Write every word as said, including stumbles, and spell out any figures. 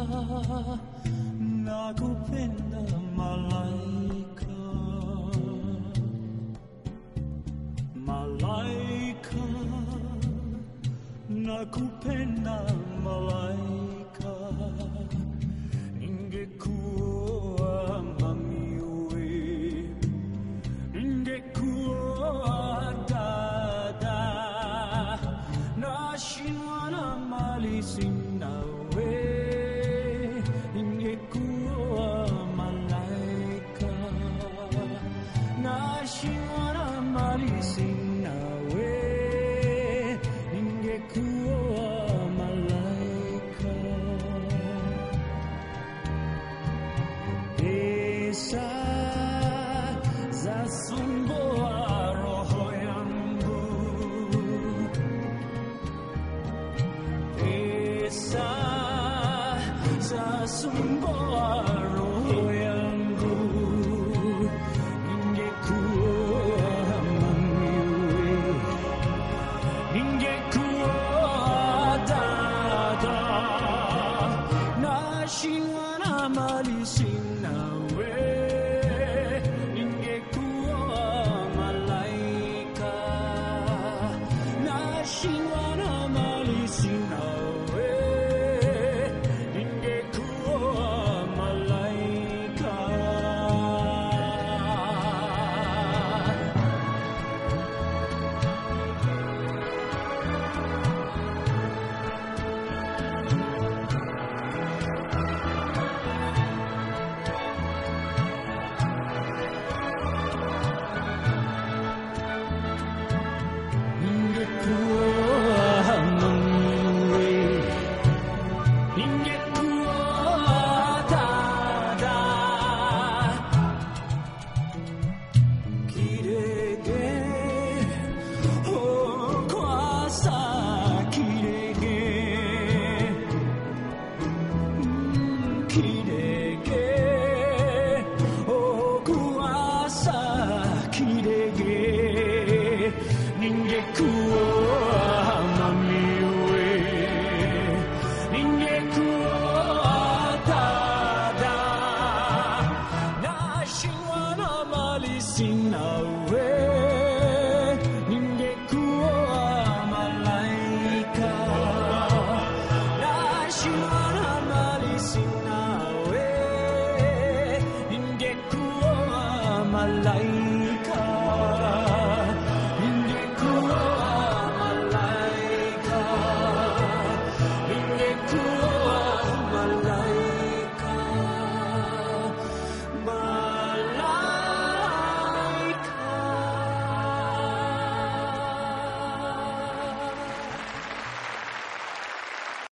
nakupenda malaika, malaika, nakupenda malaika, ningekuwa mamiwe, ningekuwa dada, nashindwa na mali sina we. Ningekuwa malaika, nashindwa na mali sina we. Ningekuwa malaika, pesa zasumbua roho yangu, pesa zasumbua roho yangu, ningekuwa mamiwe, ningekuwa dada, nashindwa na mali sina we. Ningekuwa malaika, nashindwa na mali sina we. Ningekuwa malaika, ningekuwa mamiwe, ningekuwa dada, kirege, oh kwasa kirege, mm, kirege, oh kwasa kirege, ningekuwa mamiwe, ningekuwa dada, nashindwa na mali sina